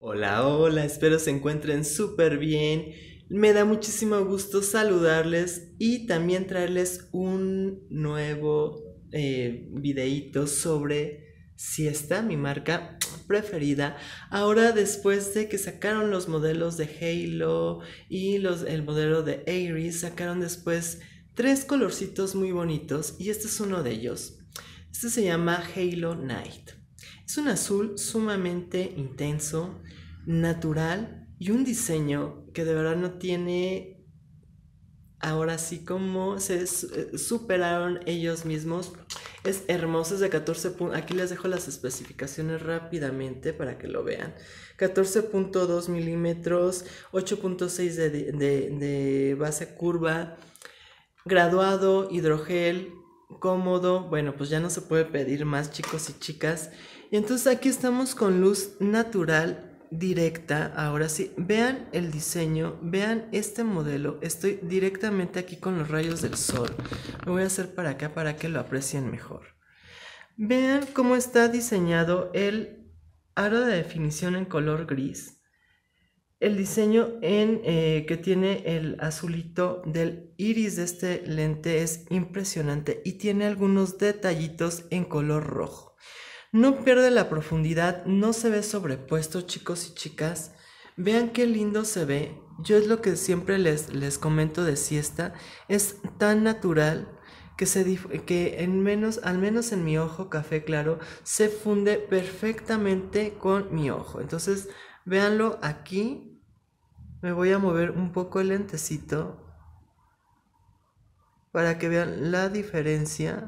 Hola, hola, espero se encuentren súper bien. Me da muchísimo gusto saludarles y también traerles un nuevo videíto sobre Siesta, mi marca preferida. Ahora después de que sacaron los modelos de Halo y el modelo de Aries, sacaron después tres colorcitos muy bonitos y este es uno de ellos. Este se llama Halo Night. Es un azul sumamente intenso, natural y un diseño que de verdad no tiene, ahora sí como se superaron ellos mismos. Es hermoso, es de 14 puntos. Aquí les dejo las especificaciones rápidamente para que lo vean. 14.2 milímetros, 8.6 de base curva, graduado, hidrogel, cómodo. Bueno, pues ya no se puede pedir más, chicos y chicas. Y entonces aquí estamos con luz natural directa. Ahora sí, vean el diseño, vean este modelo. Estoy directamente aquí con los rayos del sol. Me voy a hacer para acá para que lo aprecien mejor. Vean cómo está diseñado el aro de definición en color gris. El diseño que tiene el azulito del iris de este lente es impresionante y tiene algunos detallitos en color rojo. No pierde la profundidad, no se ve sobrepuesto, chicos y chicas. Vean qué lindo se ve. Yo es lo que siempre les comento de Siesta. Es tan natural que al menos en mi ojo café claro, se funde perfectamente con mi ojo. Entonces, véanlo aquí. Me voy a mover un poco el lentecito para que vean la diferencia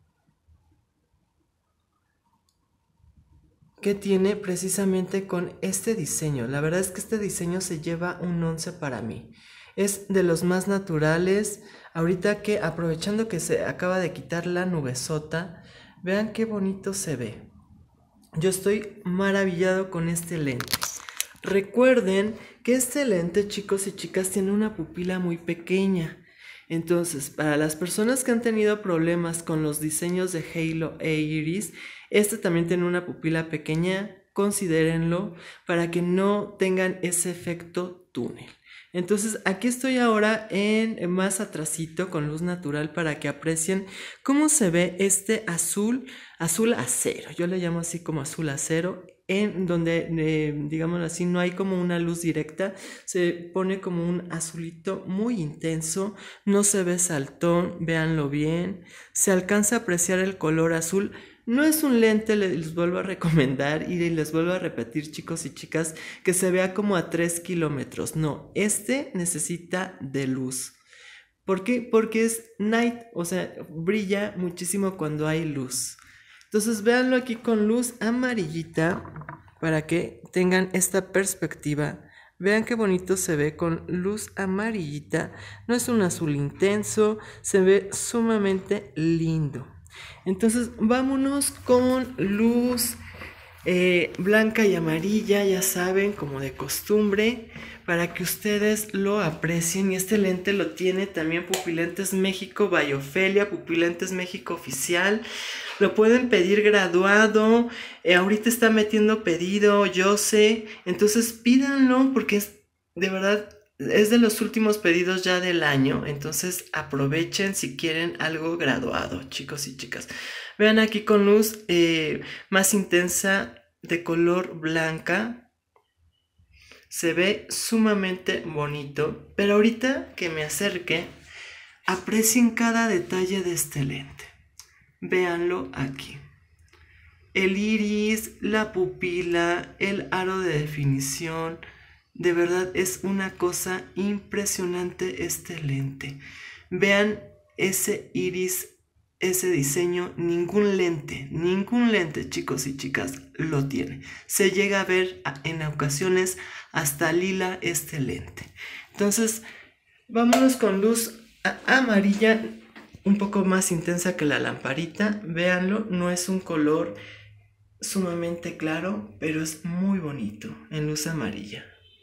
que tiene precisamente con este diseño. La verdad es que este diseño se lleva un 11 para mí. Es de los más naturales. Ahorita que aprovechando que se acaba de quitar la nubesota, vean qué bonito se ve. Yo estoy maravillado con este lente. Recuerden que este lente, chicos y chicas, tiene una pupila muy pequeña. Entonces, para las personas que han tenido problemas con los diseños de Halo e Iris, este también tiene una pupila pequeña, considérenlo para que no tengan ese efecto túnel. Entonces aquí estoy ahora en más atrasito con luz natural para que aprecien cómo se ve este azul acero. Yo le llamo así como azul acero, en donde digamos así no hay como una luz directa, se pone como un azulito muy intenso, no se ve saltón, véanlo bien, se alcanza a apreciar el color azul. No es un lente, les vuelvo a recomendar y les vuelvo a repetir, chicos y chicas, que se vea como a 3 kilómetros. No, este necesita de luz. ¿Por qué? Porque es night, o sea, brilla muchísimo cuando hay luz. Entonces véanlo aquí con luz amarillita para que tengan esta perspectiva. Vean qué bonito se ve con luz amarillita. No es un azul intenso, se ve sumamente lindo. Entonces vámonos con luz blanca y amarilla, ya saben, como de costumbre, para que ustedes lo aprecien. Y este lente lo tiene también Pupilentes México by Ofelia, Pupilentes México Oficial. Lo pueden pedir graduado, ahorita está metiendo pedido, yo sé. Entonces pídanlo porque es de verdad, es de los últimos pedidos ya del año. Entonces aprovechen si quieren algo graduado, chicos y chicas. Vean aquí con luz más intensa de color blanca. Se ve sumamente bonito. Pero ahorita que me acerque, aprecien cada detalle de este lente. Véanlo aquí. El iris, la pupila, el aro de definición. De verdad es una cosa impresionante este lente. Vean ese iris, ese diseño. Ningún lente, chicos y chicas, lo tiene. Se llega a ver en ocasiones hasta lila este lente. Entonces, vámonos con luz amarilla, un poco más intensa que la lamparita. Véanlo, no es un color sumamente claro, pero es muy bonito en luz amarilla.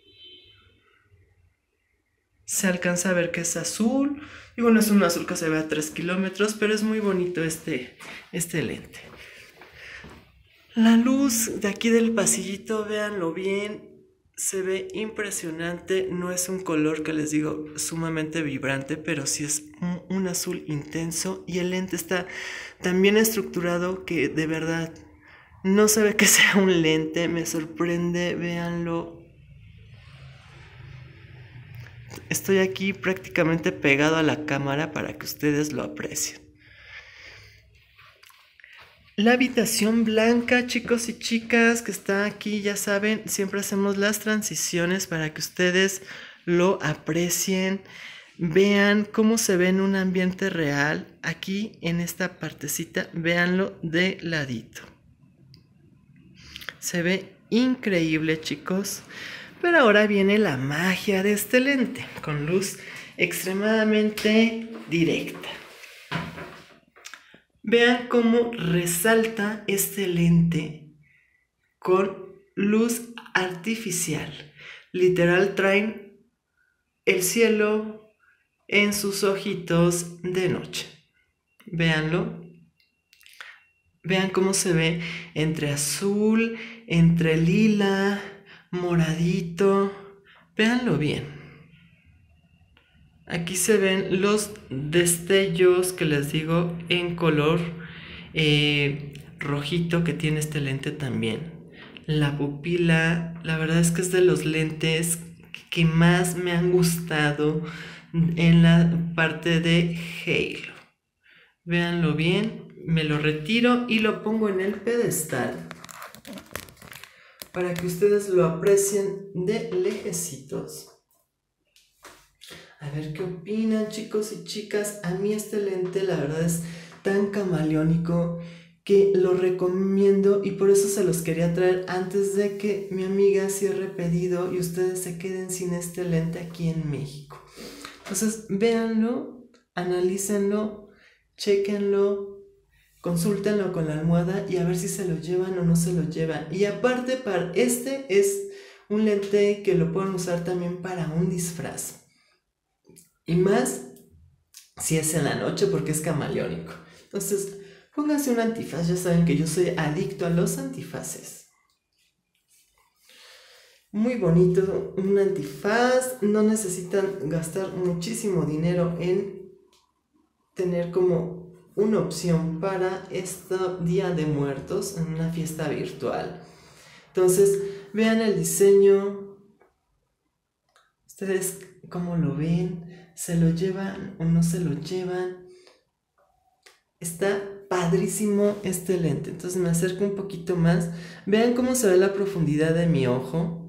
Se alcanza a ver que es azul. Y bueno, es un azul que se ve a 3 kilómetros, pero es muy bonito este lente. La luz de aquí del pasillito, véanlo bien. Se ve impresionante, no es un color que les digo sumamente vibrante, pero sí es un azul intenso y el lente está tan bien estructurado que de verdad no se ve que sea un lente, me sorprende, véanlo. Estoy aquí prácticamente pegado a la cámara para que ustedes lo aprecien. La habitación blanca, chicos y chicas, que está aquí, ya saben, siempre hacemos las transiciones para que ustedes lo aprecien, vean cómo se ve en un ambiente real. Aquí en esta partecita, véanlo de ladito. Se ve increíble, chicos. Pero ahora viene la magia de este lente, con luz extremadamente directa. Vean cómo resalta este lente con luz artificial. Literal traen el cielo en sus ojitos de noche. Véanlo. Vean cómo se ve entre azul, entre lila, moradito. Véanlo bien. Aquí se ven los destellos que les digo en color rojito que tiene este lente también. La pupila, la verdad es que es de los lentes que más me han gustado en la parte de Halo. Véanlo bien, me lo retiro y lo pongo en el pedestal para que ustedes lo aprecien de lejecitos. A ver qué opinan, chicos y chicas. A mí este lente la verdad es tan camaleónico que lo recomiendo y por eso se los quería traer antes de que mi amiga cierre pedido y ustedes se queden sin este lente aquí en México. Entonces véanlo, analícenlo, chéquenlo, consúltenlo con la almohada y a ver si se lo llevan o no se lo llevan. Y aparte, para este es un lente que lo pueden usar también para un disfraz. Y más si es en la noche porque es camaleónico. Entonces, pónganse un antifaz. Ya saben que yo soy adicto a los antifaces. Muy bonito un antifaz. No necesitan gastar muchísimo dinero en tener como una opción para este Día de Muertos en una fiesta virtual. Entonces, vean el diseño. Ustedes cómo lo ven. ¿Se lo llevan o no se lo llevan? Está padrísimo este lente. Entonces me acerco un poquito más. Vean cómo se ve la profundidad de mi ojo.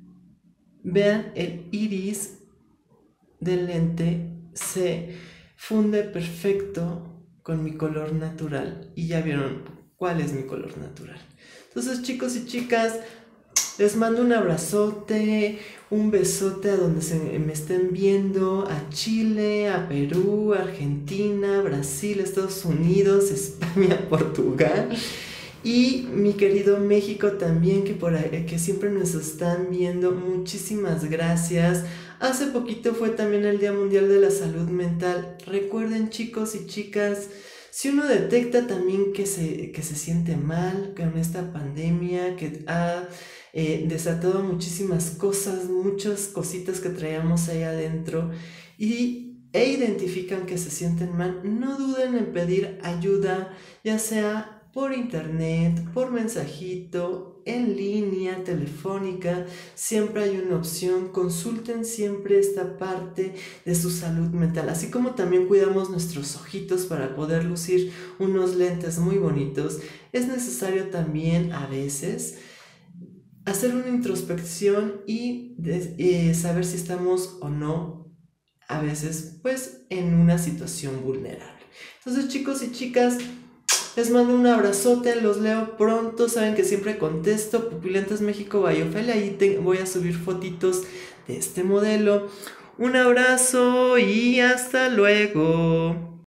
Vean el iris del lente. Se funde perfecto con mi color natural. Y ya vieron cuál es mi color natural. Entonces, chicos y chicas, les mando un abrazote, un besote a donde me estén viendo, a Chile, a Perú, Argentina, Brasil, Estados Unidos, España, Portugal y mi querido México también, que siempre nos están viendo. Muchísimas gracias. Hace poquito fue también el Día Mundial de la Salud Mental. Recuerden, chicos y chicas, si uno detecta también que se siente mal con esta pandemia, que ha desatado muchísimas cosas, muchas cositas que traíamos ahí adentro e identifican que se sienten mal, no duden en pedir ayuda, ya sea por internet, por mensajito, en línea, telefónica. Siempre hay una opción. Consulten siempre esta parte de su salud mental, así como también cuidamos nuestros ojitos para poder lucir unos lentes muy bonitos. Es necesario también a veces hacer una introspección y saber si estamos o no a veces pues en una situación vulnerable. Entonces, chicos y chicas, les mando un abrazote, los leo pronto. Saben que siempre contesto. Pupilentes México by Ofelia. Ahí voy a subir fotitos de este modelo. Un abrazo y hasta luego.